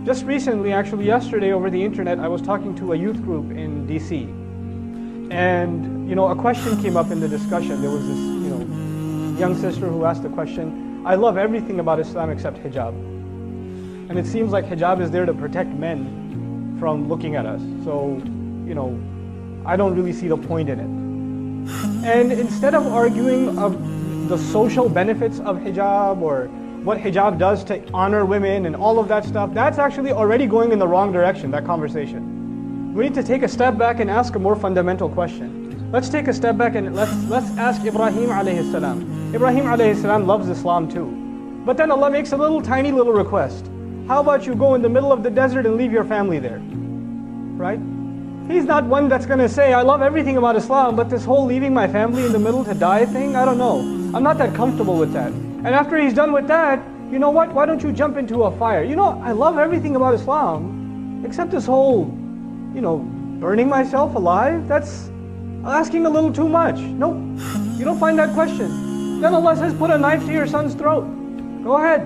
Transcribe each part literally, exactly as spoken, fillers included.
just recently, actually yesterday over the internet, I was talking to a youth group in D C. And, you know, a question came up in the discussion. There was this, you know, young sister who asked the question, I love everything about Islam except hijab. And it seems like hijab is there to protect men from looking at us. So, you know, I don't really see the point in it. And instead of arguing of the social benefits of hijab or what hijab does to honor women and all of that stuff, that's actually already going in the wrong direction, that conversation. We need to take a step back and ask a more fundamental question. Let's take a step back and let's, let's ask Ibrahim alayhi salam. Ibrahim alayhi salam loves Islam too. But then Allah makes a little tiny little request. How about you go in the middle of the desert and leave your family there? Right? He's not one that's going to say, I love everything about Islam, but this whole leaving my family in the middle to die thing, I don't know. I'm not that comfortable with that. And after he's done with that, you know what? Why don't you jump into a fire? You know, I love everything about Islam, except this whole, you know, burning myself alive. That's asking a little too much. Nope, you don't find that question. Then Allah says, put a knife to your son's throat. Go ahead.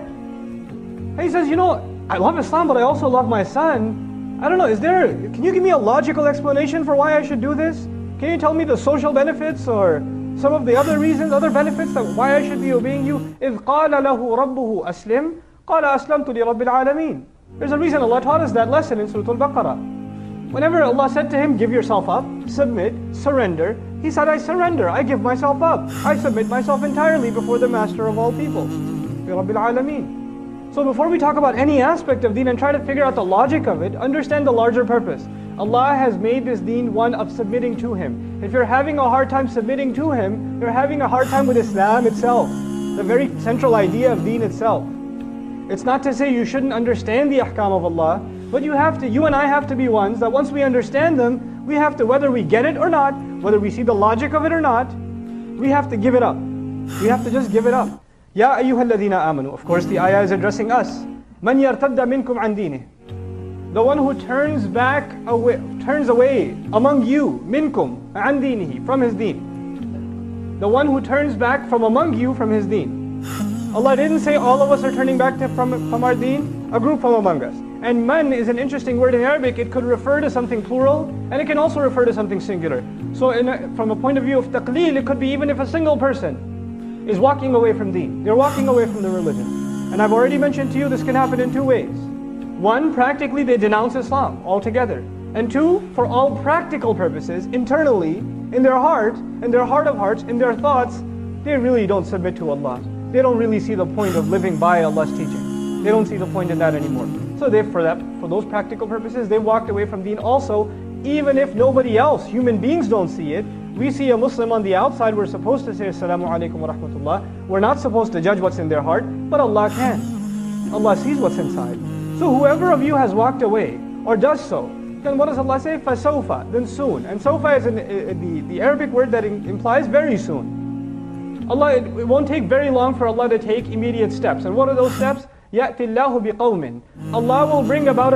And he says, you know, I love Islam, but I also love my son. I don't know, is there, can you give me a logical explanation for why I should do this? Can you tell me the social benefits or some of the other reasons, other benefits that why I should be obeying you? إِذْ قَالَ لَهُ رَبُّهُ أَسْلِمْ قَالَ أَسْلَمْتُ لِرَبِّ الْعَالَمِينَ. There's a reason Allah taught us that lesson in Surah Al-Baqarah. Whenever Allah said to him, give yourself up, submit, surrender, he said, I surrender, I give myself up. I submit myself entirely before the master of all people, لِرَبِّ الْعَالَمِينَ. So before we talk about any aspect of deen and try to figure out the logic of it, understand the larger purpose. Allah has made this deen one of submitting to Him. If you're having a hard time submitting to Him, you're having a hard time with Islam itself, the very central idea of deen itself. It's not to say you shouldn't understand the ahkam of Allah, but you have to, you and I have to be ones that once we understand them, we have to, whether we get it or not, whether we see the logic of it or not, we have to give it up. We have to just give it up. Ya ayyuhal ladhina amanu. Of course the ayah is addressing us. Man yartadda minkum an dinihi. The one who turns back away, turns away among you, minkum, an dinihi, from his deen. The one who turns back from among you from his deen. Allah didn't say all of us are turning back to, from, from our deen, a group from among us. And man is an interesting word in Arabic. It could refer to something plural, and it can also refer to something singular. So in a, from a point of view of taqleel, it could be even if a single person is walking away from deen. They're walking away from the religion. And I've already mentioned to you this can happen in two ways. One, practically they denounce Islam altogether. And two, for all practical purposes, internally, in their heart, in their heart of hearts, in their thoughts, they really don't submit to Allah. They don't really see the point of living by Allah's teaching. They don't see the point in that anymore. So they, for that, for those practical purposes, they walked away from deen also, even if nobody else, human beings don't see it. We see a Muslim on the outside, we're supposed to say Assalamu alaikum wa rahmatullah. We're not supposed to judge what's in their heart, but Allah can. Allah sees what's inside. So whoever of you has walked away, or does so, then what does Allah say? فَسَوْفَ, then soon. And sawfa is an, uh, the, the Arabic word that implies very soon. Allah, it, it won't take very long for Allah to take immediate steps. And what are those steps? يَأْتِ اللَّهُ بِقَوْمٍ. Allah will bring about a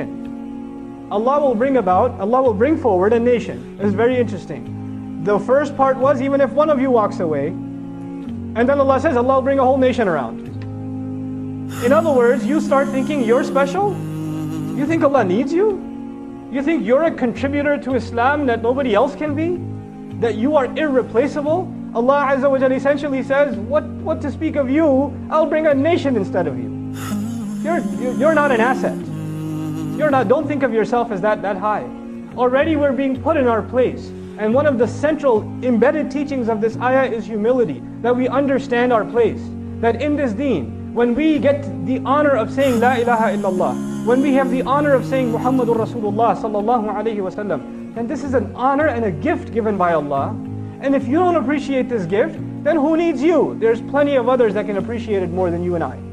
nation. Allah will bring about, Allah will bring forward a nation. It's very interesting. The first part was, even if one of you walks away, and then Allah says, Allah will bring a whole nation around. In other words, you start thinking you're special? You think Allah needs you? You think you're a contributor to Islam that nobody else can be? That you are irreplaceable? Allah Azza wa Jalla essentially says, what, what to speak of you, I'll bring a nation instead of you. You're, you're not an asset. You're not, don't think of yourself as that, that high. Already we're being put in our place. And one of the central embedded teachings of this ayah is humility. That we understand our place. That in this deen, when we get the honor of saying La ilaha illallah, when we have the honor of saying Muhammadur Rasulullah sallallahu alayhi wa sallam, then this is an honor and a gift given by Allah. And if you don't appreciate this gift, then who needs you? There's plenty of others that can appreciate it more than you and I.